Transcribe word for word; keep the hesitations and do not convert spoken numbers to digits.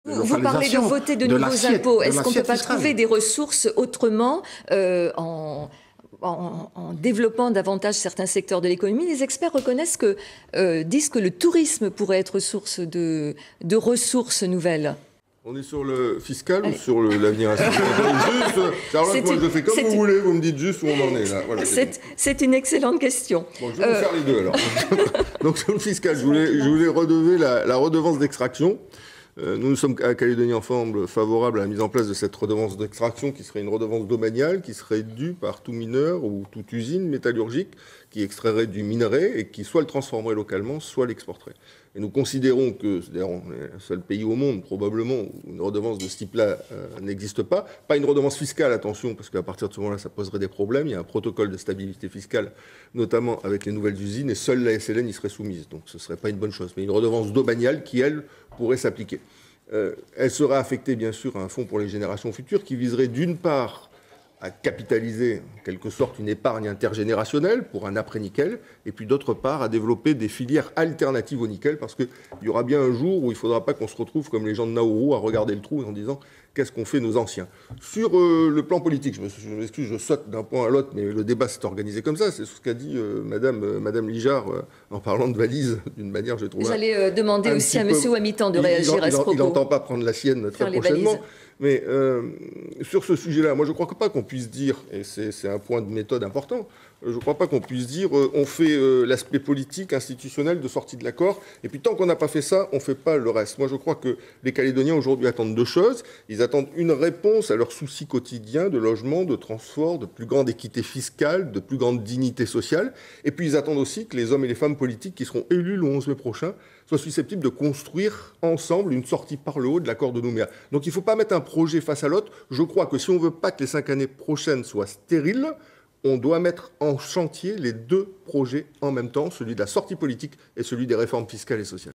Vous parlez de voter de, de nouveaux impôts. Est-ce qu'on ne peut pas fiscale. trouver des ressources autrement euh, en, en, en développant davantage certains secteurs de l'économie? Les experts reconnaissent que, euh, disent que le tourisme pourrait être source de, de ressources nouvelles. On est sur le fiscal Allez. ou sur l'avenir institutionnel? Alors là, moi, je fais comme vous une... voulez, vous me dites juste où on en est là. Voilà, c'est une excellente question. Bon, je vais euh... vous faire les deux alors. Donc sur le fiscal, je voulais, je voulais relever la, la redevance d'extraction. Euh, nous, nous sommes à Calédonie Ensemble favorables à la mise en place de cette redevance d'extraction qui serait une redevance domaniale qui serait due par tout mineur ou toute usine métallurgique qui extrairait du minerai et qui soit le transformerait localement, soit l'exporterait. Et nous considérons que, d'ailleurs, on est le seul pays au monde, probablement, où une redevance de ce type-là euh, n'existe pas. Pas une redevance fiscale, attention, parce qu'à partir de ce moment-là, ça poserait des problèmes. Il y a un protocole de stabilité fiscale, notamment avec les nouvelles usines, et seule la S L N y serait soumise. Donc ce ne serait pas une bonne chose. Mais une redevance domaniale qui, elle, pourrait s'appliquer. Euh, elle sera affectée, bien sûr, à un fonds pour les générations futures qui viserait, d'une part, à capitaliser en quelque sorte une épargne intergénérationnelle pour un après-nickel, et puis d'autre part à développer des filières alternatives au nickel, parce qu'il y aura bien un jour où il ne faudra pas qu'on se retrouve comme les gens de Nauru à regarder le trou en disant qu'est-ce qu'ont fait nos anciens. Sur euh, le plan politique, je m'excuse, je saute d'un point à l'autre, mais le débat s'est organisé comme ça, c'est ce qu'a dit euh, Madame, euh, Madame Lijard euh, en parlant de valise, d'une manière, j'ai trouvé... J'allais euh, demander aussi à M. Wamitan de réagir il, à ce propos. Il n'entend pas prendre la sienne très prochainement. Mais euh, sur ce sujet-là, moi je ne crois pas qu'on puisse dire, et c'est un point de méthode important, je ne crois pas qu'on puisse dire euh, on fait euh, l'aspect politique, institutionnel de sortie de l'accord, et puis tant qu'on n'a pas fait ça, on ne fait pas le reste. Moi je crois que les Calédoniens aujourd'hui attendent deux choses. Ils attendent une réponse à leurs soucis quotidiens de logement, de transport, de plus grande équité fiscale, de plus grande dignité sociale, et puis ils attendent aussi que les hommes et les femmes politiques qui seront élus le onze mai prochain soient susceptibles de construire ensemble une sortie par le haut de l'accord de Nouméa. Donc il ne faut pas mettre un projet face à l'autre. Je crois que si on ne veut pas que les cinq années prochaines soient stériles, on doit mettre en chantier les deux projets en même temps, celui de la sortie politique et celui des réformes fiscales et sociales.